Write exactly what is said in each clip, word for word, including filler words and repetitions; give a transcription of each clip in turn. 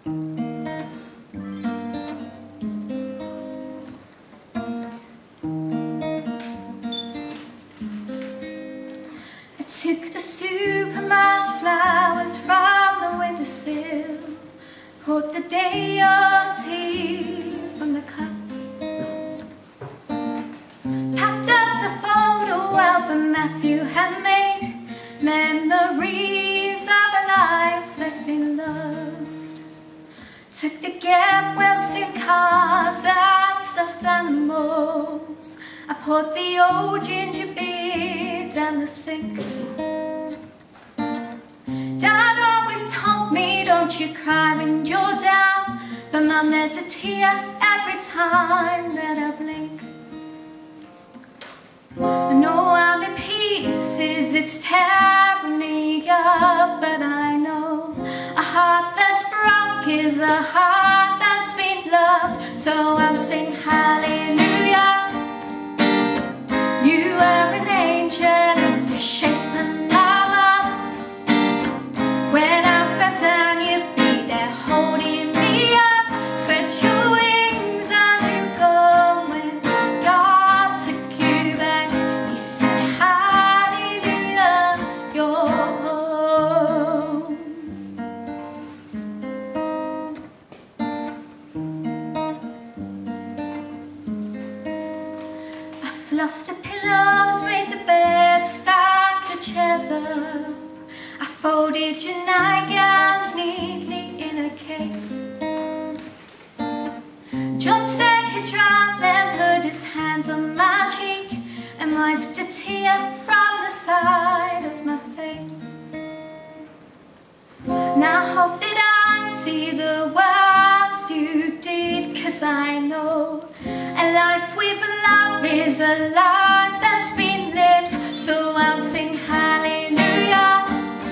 I took the Superman flowers from the windowsill, poured the day on tea from the cup, packed up the photo album Matthew had made, memories of a life that's been loved. Took the get well soon cards and stuffed animals. I poured the old ginger beer down the sink. Dad always told me, don't you cry when you're down, but Mum, there's a tear every time that I blink. I know I'm in pieces, it's tearing me up, but I know a heart that's broke is a heart that's been loved. So I'll sing hallelujah. You are an angel, you're shaping my love. When I fell down, you'd be there holding me up. Spread your wings as you go. When God took you back, He said hallelujah, you're home. I fluffed the pillows, made the bed, stacked the chairs up. I folded your nightgowns neatly in a case. John said he'd drown, then put his hand on my cheek and wiped a tear from the side of my face. Now I hope that I see the words you did, 'cause I know a life with love is a life that's been lived. So I'll sing hallelujah.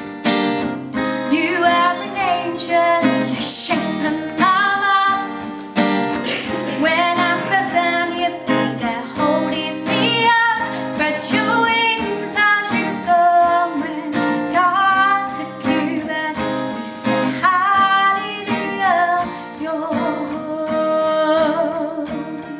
You are an angel, you're shaping my love. When I fell down, you'd be there holding me up. Spread your wings as you go. When God took you back, He said hallelujah, you're home.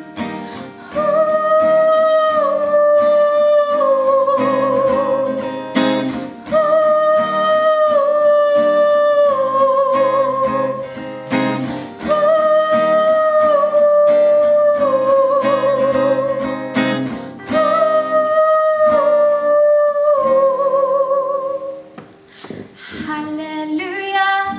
Hallelujah,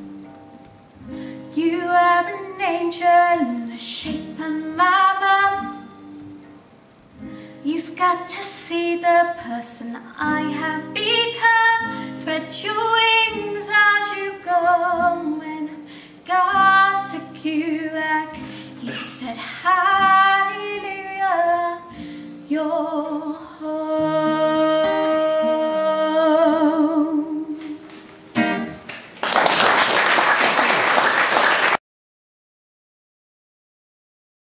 you are an angel in the shape of my mum. You've got to see the person I have become. Spread your wings